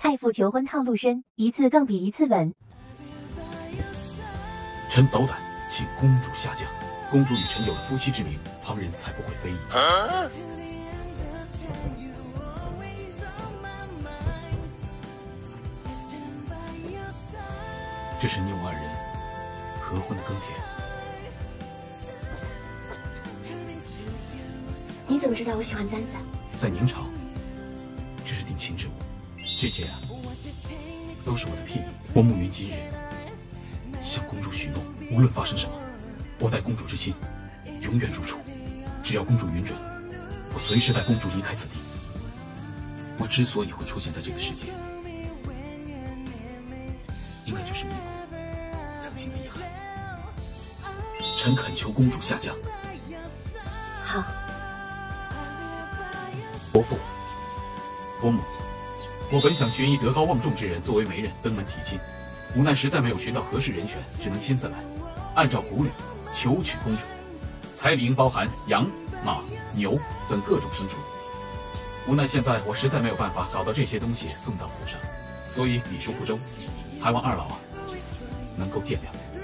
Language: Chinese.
太傅求婚套路深，一次更比一次稳。 臣斗胆请公主下降。公主与臣有了夫妻之名，旁人才不会非议。这是你我二人合婚的耕田。 你怎么知道我喜欢簪子？ 在宁朝，这是定情之物。这些啊，都是我的聘礼。我慕云今日向公主许诺，无论发生什么，我待公主之心永远如初。只要公主允准，我随时带公主离开此地。我之所以会出现在这个世界，应该就是弥补曾经的遗憾。臣恳求公主下嫁。 好。 伯父、伯母，我本想寻一德高望重之人作为媒人登门提亲，无奈实在没有寻到合适人选，只能亲自来，按照古礼求娶公主。彩礼应包含羊、马、牛等各种牲畜。无奈现在我实在没有办法搞到这些东西送到府上，所以礼数不周，还望二老能够见谅。